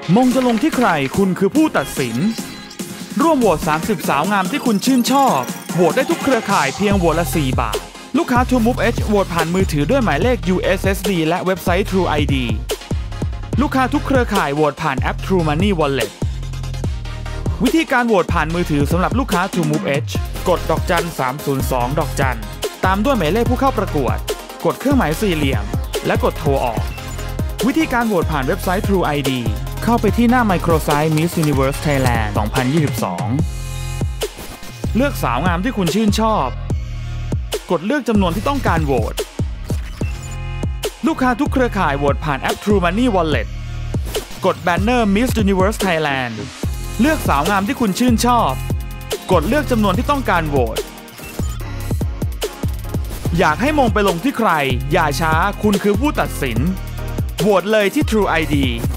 มงจะลงที่ใครคุณคือผู้ตัดสินร่วมโหวต30สาวงามที่คุณชื่นชอบโหวตได้ทุกเครือข่ายเพียงโหวตละ4 บาทลูกค้า TrueMove Edge โหวตผ่านมือถือด้วยหมายเลข USSD และเว็บไซต์ True ID ลูกค้าทุกเครือข่ายโหวตผ่านแอป True Money Wallet วิธีการโหวตผ่านมือถือสำหรับลูกค้า TrueMove Edge กด*302 ตามด้วยหมายเลขผู้เข้าประกวดกดเครื่องหมายสี่เหลี่ยมและกดโทรออกวิธีการโหวตผ่านเว็บไซต์ True ID เข้าไปที่หน้า Microsite Miss Universe Thailand 2022เลือกสาวงามที่คุณชื่นชอบกดเลือกจำนวนที่ต้องการโหวตลูกค้าทุกเครือข่ายโหวตผ่านแอป True Money Wallet กดแบนเนอร์ Miss Universe Thailand เลือกสาวงามที่คุณชื่นชอบกดเลือกจำนวนที่ต้องการโหวตอยากให้มงไปลงที่ใครอย่าช้าคุณคือผู้ตัดสินโหวตเลยที่ True ID